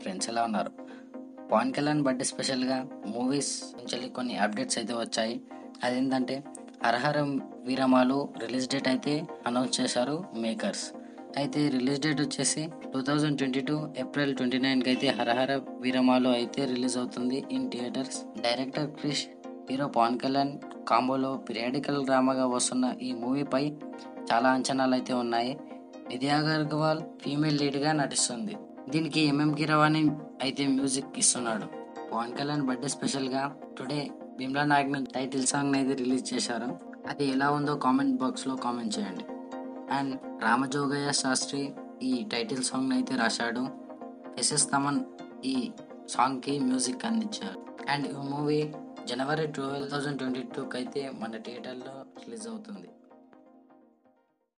Friends, ఎలా ఉన్నారు? Pavan Kalyan birthday స్పెషల్గా మూవీస్ నుంచి కొన్ని అప్డేట్స్ అయితే వచ్చాయి. అదేంటంటే హరహర వీరమాలు రిలీజ్ డేట్ అయితే అనౌన్స్ చేశారు మేకర్స్. అయితే రిలీజ్ డేట్ వచ్చేసి 2022 ఏప్రిల్ 29కి అయితే హరహర వీరమాలు అయితే రిలీజ్ అవుతుంది in theatres. Director Krish, hero Pavan Kalyan కాంబోలో పీరియాడికల్ డ్రామాగా వస్తున్న ఈ మూవీపై చాలా అంచనాలు అయితే ఉన్నాయి. విద్యా అగర్వాల్ ఫీమేల్ లీడ్గా నటిస్తుంది. దీనికి ఎంఎం కీరవాణి అయితే మ్యూజిక్ ఇస్తున్నాడు. పవన్ కళ్యాణ్ బర్త్డే స్పెషల్గా today Bheemla Nayak title song అయితే రిలీజ్ చేశారు. అది ఎలా ఉందో కామెంట్ బాక్స్లో కామెంట్ చేయండి. అండ్ రామజోగయ్య శాస్త్రి ఈ టైటిల్ సాంగ్ అయితే రాశాడు. ఎస్ఎస్ తమన్ ఈ సాంగ్కి మ్యూజిక్ అందించారు. అండ్ ఈ మూవీ జనవరి 12, 2022 అయితే మన థియేటర్లో రిలీజ్ అవుతుంది.